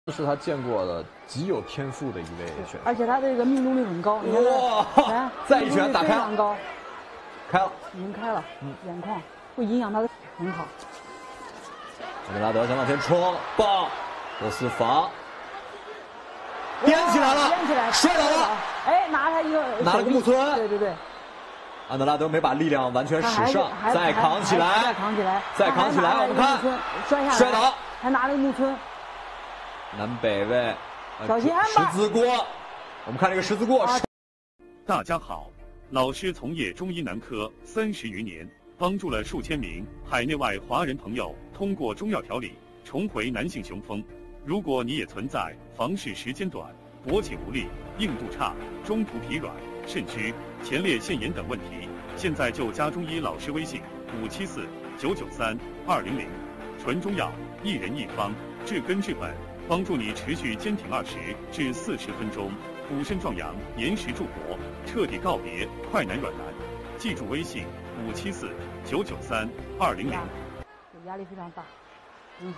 这是他见过的极有天赋的一位选手， 而且他的这个命中率很高。你看， 哇！再一拳打开， 非常高， 开了， 已经开了，眼眶会影响他的很好。 安德拉德想往前冲，棒，罗斯防，颠起来了， 颠起来， 摔倒了， 哎，拿他一个， 拿了个木村， 对对对。 安德拉德没把力量完全使上，再扛起来， 再扛起来， 再扛起来，我们看，摔倒， 还拿了个木村。 南北卫， 小心十字锅，我们看这个十字锅。 大家好，老师从业中医男科30余年，帮助了数千名海内外华人朋友通过中药调理重回男性雄风。如果你也存在房事时间短、勃起无力、硬度差、中途疲软、肾虚、前列腺炎等问题，现在就加中医老师微信574-993-200，纯中药，一人一方，治根治本，帮助你持续坚挺20至40分钟，补肾壮阳，延时助勃，彻底告别快男软男。记住微信574-993-200。 压力非常大，很好。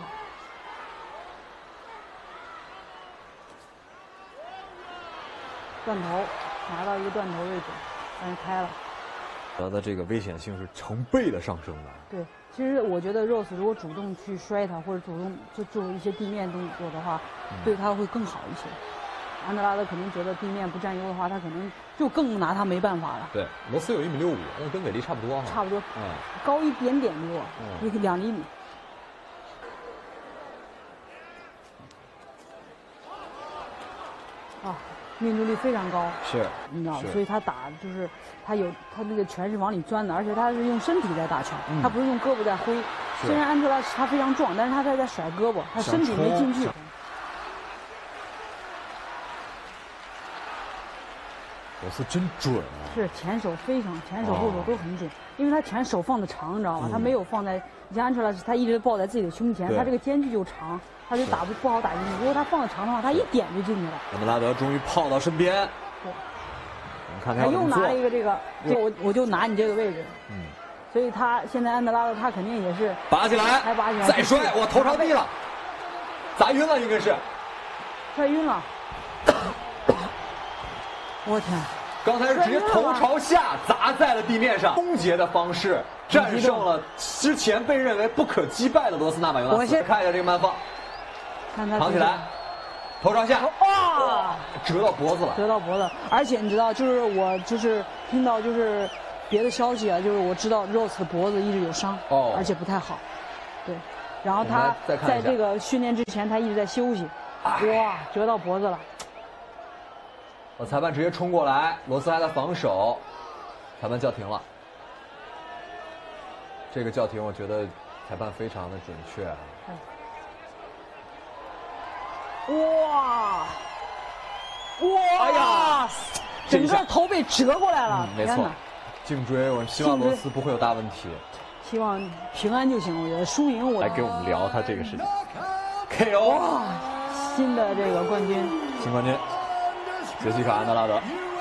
断头，拿到一个断头位置，但是开了。 他的这个危险性是成倍的上升的。 对，其实我觉得 Rose 如果主动去摔他，或者主动就做一些地面动作的话，对他会更好一些。安德拉德可能觉得地面不占优的话，他可能就更拿他没办法了。 对，罗斯有1.65米，那跟韦利差不多哈。 差不多，高一点点比我，2厘米。啊，命中率非常高， 是， 你知道，所以他打就是他那个拳是往里钻的，而且他是用身体在打拳，他不是用胳膊在挥。虽然安德拉他非常壮，但是他在甩胳膊，他身体没进去。 罗斯真准啊！ 是前手非常，前手后手都很准，因为他前手放的长，你知道吗？他没有放在，你像安德拉他一直抱在自己的胸前，他这个间距就长，他就不好打进去。如果他放的长的话，他一点就进去了。 安德拉德终于泡到身边，我们看看他又拿了一个这个我就拿你这个位置，所以他现在安德拉德他肯定也是拔起来，再摔，我头朝地了，砸晕了应该是， 摔晕了。我天！ 刚才是直接头朝下砸在了地面上，终结的方式战胜了之前被认为不可击败的罗斯纳马尤纳斯。我先看一下这个慢放， 看他扛起来，头朝下， 哇， 折到脖子了， 折到脖子。而且你知道，就是我听到就是别的消息啊，就是我知道 Rose 的脖子一直有伤，而且不太好，对。然后他在这个训练之前，他一直在休息，哇，折到脖子了。 裁判直接冲过来，罗斯还在防守，裁判叫停了。这个叫停，我觉得裁判非常的准确。 哇！哎呀，整个头被折过来了， 没错。颈椎，我希望罗斯不会有大问题。 希望平安就行，我觉得输赢我来给我们聊他这个事情。KO！ 哇，新的这个冠军， 新冠军。杰西卡·安德拉德。